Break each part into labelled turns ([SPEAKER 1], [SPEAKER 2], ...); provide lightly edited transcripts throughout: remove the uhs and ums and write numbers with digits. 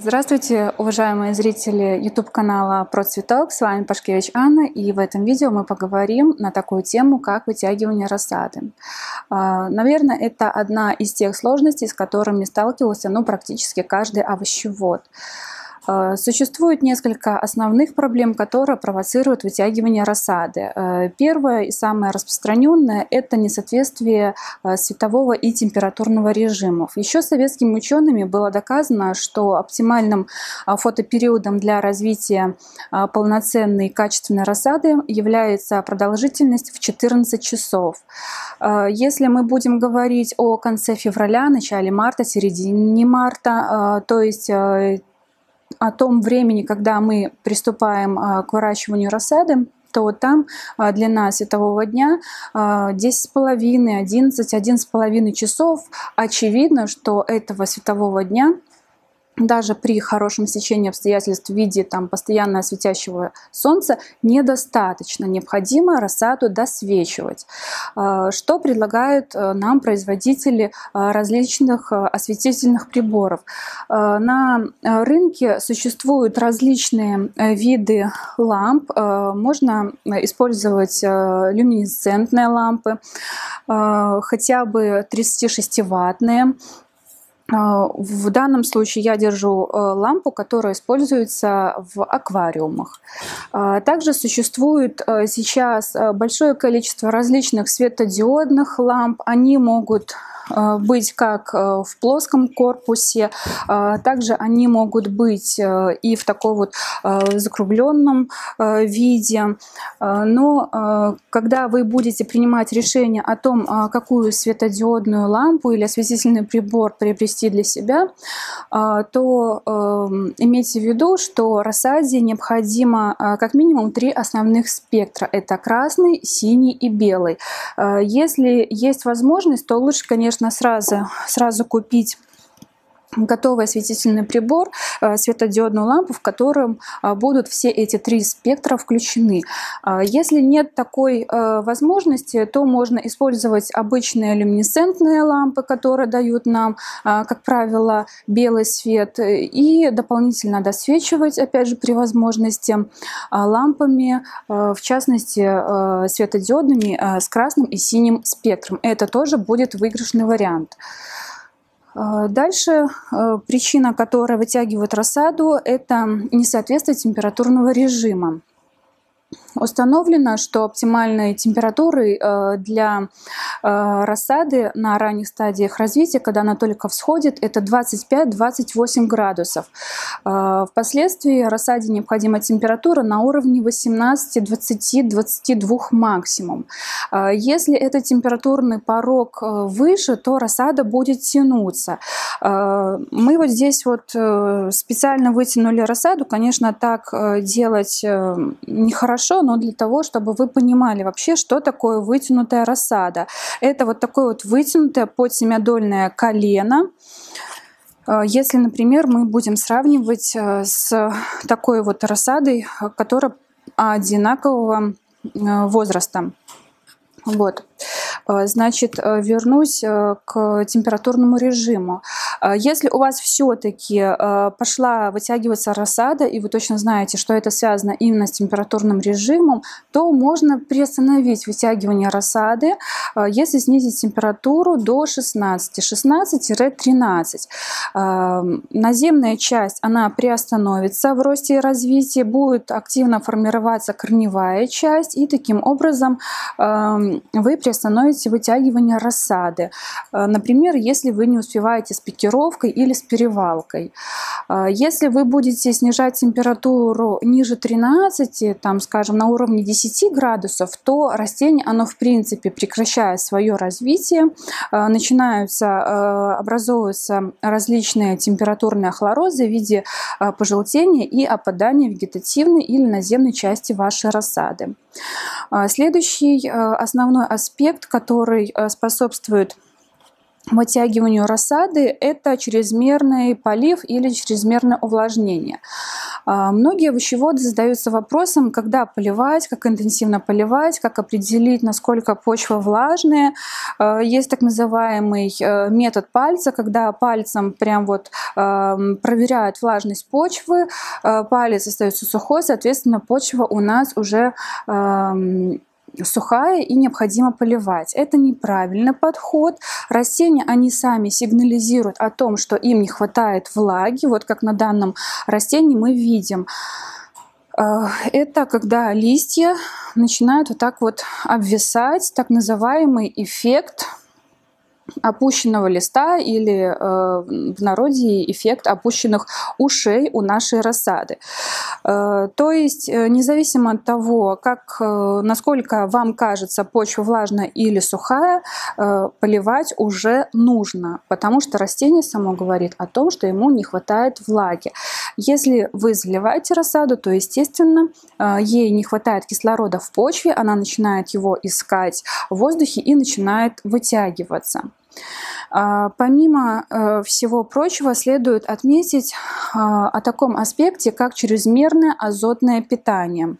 [SPEAKER 1] Здравствуйте, уважаемые зрители YouTube-канала Про Цветок. С вами Пашкевич Анна, и в этом видео мы поговорим на такую тему, как вытягивание рассады. Наверное, это одна из тех сложностей, с которыми сталкивался практически каждый овощевод. Существует несколько основных проблем, которые провоцируют вытягивание рассады. Первое и самое распространенное – это несоответствие светового и температурного режимов. Еще советскими учеными было доказано, что оптимальным фотопериодом для развития полноценной и качественной рассады является продолжительность в 14 часов. Если мы будем говорить о конце февраля, начале марта, середине марта, то есть о том времени, когда мы приступаем к выращиванию рассады, то там длина светового дня 10,5, 11,5 часов. Очевидно, что этого светового дня даже при хорошем стечении обстоятельств в виде постоянно светящего солнца недостаточно. Необходимо рассаду досвечивать. Что предлагают нам производители различных осветительных приборов? На рынке существуют различные виды ламп. Можно использовать люминесцентные лампы, хотя бы 36-ваттные. В данном случае я держу лампу, которая используется в аквариумах. Также существует сейчас большое количество различных светодиодных ламп. Они могут быть как в плоском корпусе, также они могут быть и в таком закругленном виде. Но когда вы будете принимать решение о том, какую светодиодную лампу или осветительный прибор приобрести для себя, то имейте в виду, что рассаде необходимо как минимум 3 основных спектра. Это красный, синий и белый. Если есть возможность, то лучше, конечно, сразу купить готовый осветительный прибор, светодиодную лампу, в котором будут все эти 3 спектра включены. Если нет такой возможности, то можно использовать обычные люминесцентные лампы, которые дают нам, как правило, белый свет, и дополнительно досвечивать, опять же, при возможности лампами, в частности, светодиодными с красным и синим спектром. Это тоже будет выигрышный вариант. Дальше причина, которая вытягивает рассаду, это несоответствие температурного режима. Установлено, что оптимальной температурой для рассады на ранних стадиях развития, когда она только всходит, это 25-28 градусов. Впоследствии рассаде необходима температура на уровне 18-20-22 максимум. Если это температурный порог выше, то рассада будет тянуться. Мы здесь специально вытянули рассаду. Конечно, так делать нехорошо, но для того, чтобы вы понимали вообще, что такое вытянутая рассада. Это такое вытянутое подсемядольное колено. Если, например, мы будем сравнивать с такой рассадой, которая одинакового возраста. Значит, вернусь к температурному режиму. Если у вас все-таки пошла вытягиваться рассада, и вы точно знаете, что это связано именно с температурным режимом, то можно приостановить вытягивание рассады, если снизить температуру до 16-13. Наземная часть, она приостановится в росте и развитии, будет активно формироваться корневая часть, и таким образом вы приостановите вытягивание рассады. Например, если вы не успеваете с пикировкой или с перевалкой. Если вы будете снижать температуру ниже 13, скажем, на уровне 10 градусов, то растение, оно в принципе прекращает свое развитие, начинаются образовываться различные температурные охлорозы в виде пожелтения и опадания вегетативной или наземной части вашей рассады. Следующий основной аспект, который способствует вытягиванию рассады, это чрезмерный полив или чрезмерное увлажнение. Многие овощеводы задаются вопросом, когда поливать, как интенсивно поливать, как определить, насколько почва влажная. Есть так называемый метод пальца, когда пальцем прям вот проверяют влажность почвы, палец остается сухой, соответственно, почва у нас уже сухая и необходимо поливать. Это неправильный подход. Растения, они сами сигнализируют о том, что им не хватает влаги. Вот как на данном растении мы видим. Это когда листья начинают вот так вот обвисать, так называемый эффект опущенного листа или в народе эффект опущенных ушей у нашей рассады. То есть независимо от того, насколько вам кажется почва влажная или сухая, поливать уже нужно, потому что растение само говорит о том, что ему не хватает влаги. Если вы заливаете рассаду, то, естественно, ей не хватает кислорода в почве, она начинает его искать в воздухе и начинает вытягиваться. Помимо всего прочего, следует отметить о таком аспекте, как чрезмерное азотное питание.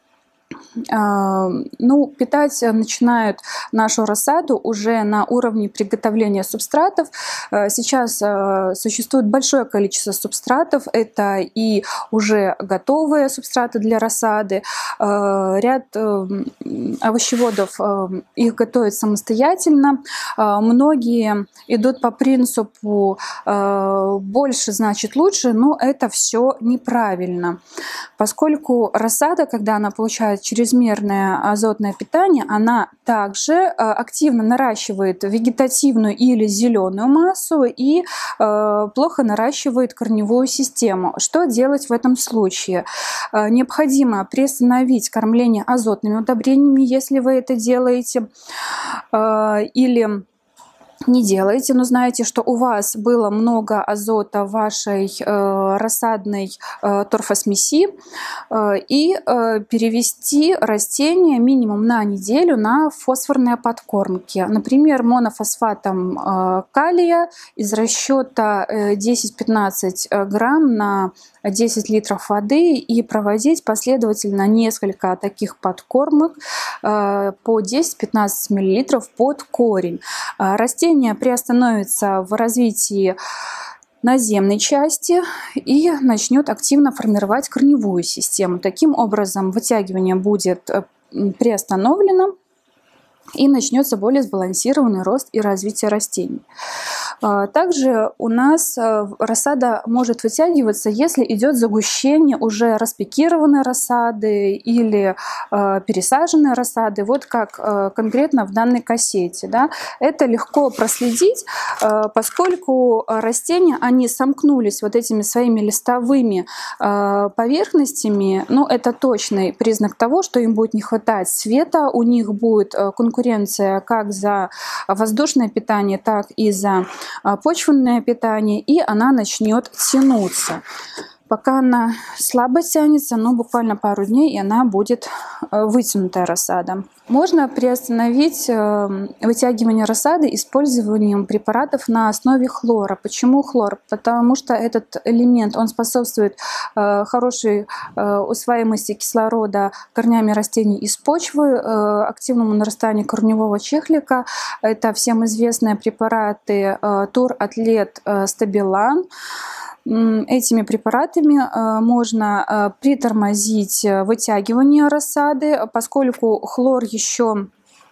[SPEAKER 1] Питать начинают нашу рассаду уже на уровне приготовления субстратов. Сейчас существует большое количество субстратов. Это и уже готовые субстраты для рассады. Ряд овощеводов их готовят самостоятельно. Многие идут по принципу «больше значит лучше», но это все неправильно. Поскольку рассада, когда она получает чрезмерное азотное питание, она также активно наращивает вегетативную или зеленую массу и плохо наращивает корневую систему. Что делать в этом случае? Необходимо приостановить кормление азотными удобрениями, если вы это делаете, или не делаете, но знаете, что у вас было много азота в вашей рассадной торфосмеси, и перевести растение минимум на неделю на фосфорные подкормки. Например, монофосфатом калия из расчета 10-15 грамм на 10 литров воды и проводить последовательно несколько таких подкормок по 10-15 мл под корень. Растение приостановится в развитии наземной части и начнет активно формировать корневую систему. Таким образом, вытягивание будет приостановлено и начнется более сбалансированный рост и развитие растений. Также у нас рассада может вытягиваться, если идет загущение уже распикированной рассады или пересаженной рассады, вот как конкретно в данной кассете. Да? Это легко проследить, поскольку растения, они сомкнулись вот этими своими листовыми поверхностями. Это точный признак того, что им будет не хватать света, у них будет конкуренция как за воздушное питание, так и за почвенное питание, и она начнет тянуться. Пока она слабо тянется, буквально пару дней, и она будет вытянутая рассада. Можно приостановить вытягивание рассады использованием препаратов на основе хлора. Почему хлор? Потому что этот элемент, он способствует хорошей усваиваемости кислорода корнями растений из почвы, активному нарастанию корневого чехлика. Это всем известные препараты Тур, Атлет, Стабилан. Этими препаратами можно притормозить вытягивание рассады, поскольку хлор еще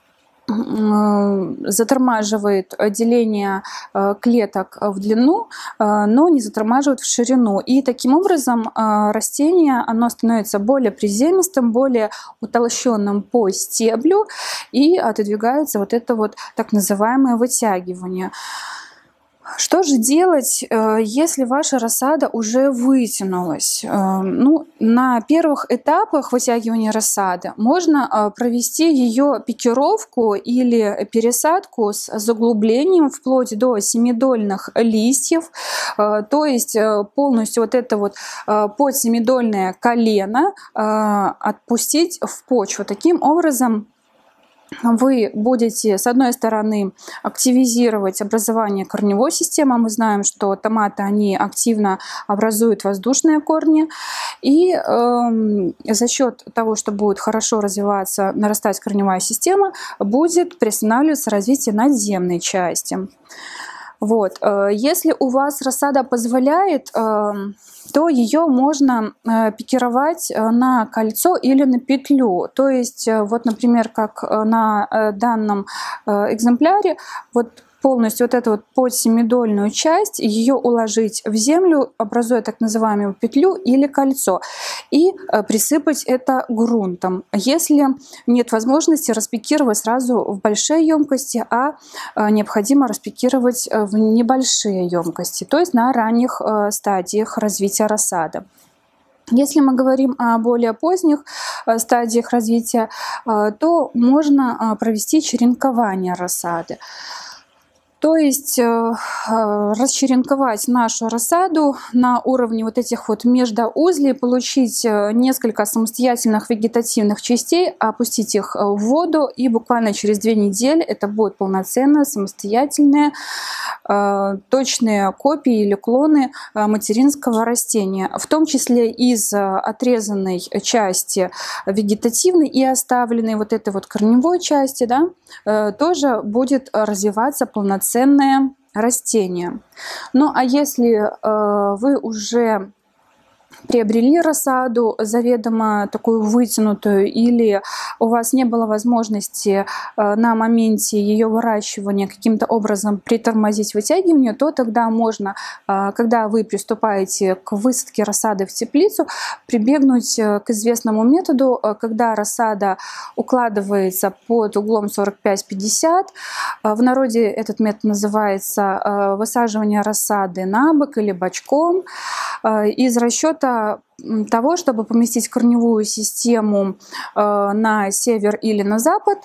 [SPEAKER 1] затормаживает деление клеток в длину, но не затормаживает в ширину. И таким образом растение, оно становится более приземистым, более утолщенным по стеблю, и отодвигается вот это вот так называемое вытягивание. Что же делать, если ваша рассада уже вытянулась? На первых этапах вытягивания рассады можно провести ее пикировку или пересадку с заглублением вплоть до семидольных листьев, то есть полностью вот это вот подсемидольное колено отпустить в почву. Таким образом, вы будете, с одной стороны, активизировать образование корневой системы. Мы знаем, что томаты, они активно образуют воздушные корни. И за счет того, что будет хорошо развиваться, нарастать корневая система, будет приостанавливаться развитие надземной части. Вот. Если у вас рассада позволяет, то ее можно пикировать на кольцо или на петлю. То есть, вот, например, как на данном экземпляре, вот полностью вот эту вот подсемидольную часть, ее уложить в землю, образуя так называемую петлю или кольцо, и присыпать это грунтом. Если нет возможности распикировать сразу в большие емкости, а необходимо распикировать в небольшие емкости, то есть на ранних стадиях развития рассады. Если мы говорим о более поздних стадиях развития, то можно провести черенкование рассады. То есть расчеренковать нашу рассаду на уровне вот этих вот междоузлей, получить несколько самостоятельных вегетативных частей, опустить их в воду, и буквально через 2 недели это будут полноценные, самостоятельные, точные копии или клоны материнского растения, в том числе из отрезанной части вегетативной и оставленной вот этой вот корневой части, да, тоже будет развиваться полноценное растение. Ну а если вы уже приобрели рассаду заведомо такую вытянутую, или у вас не было возможности на моменте ее выращивания каким-то образом притормозить вытягивание, то тогда можно, когда вы приступаете к высадке рассады в теплицу, прибегнуть к известному методу, когда рассада укладывается под углом 45-50. В народе этот метод называется высаживание рассады на бок или бочком, из расчета того, чтобы поместить корневую систему на север или на запад.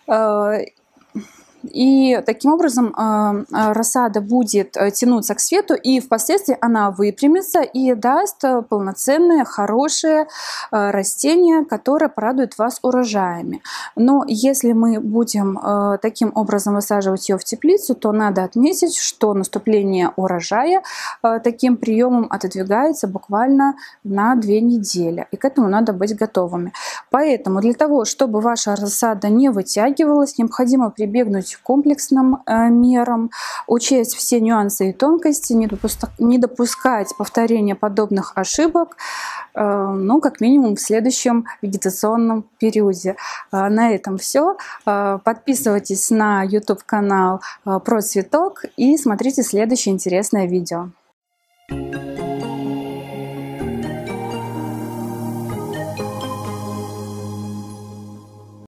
[SPEAKER 1] И таким образом рассада будет тянуться к свету, и впоследствии она выпрямится и даст полноценное, хорошее растение, которое порадует вас урожаями. Но если мы будем таким образом высаживать ее в теплицу, то надо отметить, что наступление урожая таким приемом отодвигается буквально на 2 недели. И к этому надо быть готовыми. Поэтому для того, чтобы ваша рассада не вытягивалась, необходимо прибегнуть к комплексным мерам, учесть все нюансы и тонкости, не допускать повторения подобных ошибок, ну, как минимум в следующем вегетационном периоде. На этом все. Подписывайтесь на YouTube-канал Про Цветок и смотрите следующее интересное видео.